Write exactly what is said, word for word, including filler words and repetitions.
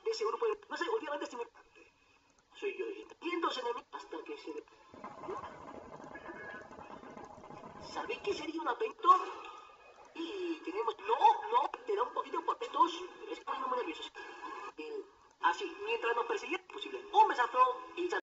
de ese grupo de... No sé, últimamente estoy muy... Soy yo. Cientos enemigos hasta que se... ¿Sabéis qué sería un apento? Y tenemos... No, no, te da un poquito por petos. Es que no me nervioso. Eh, así, mientras nos persiguen, posible. Un besazo y...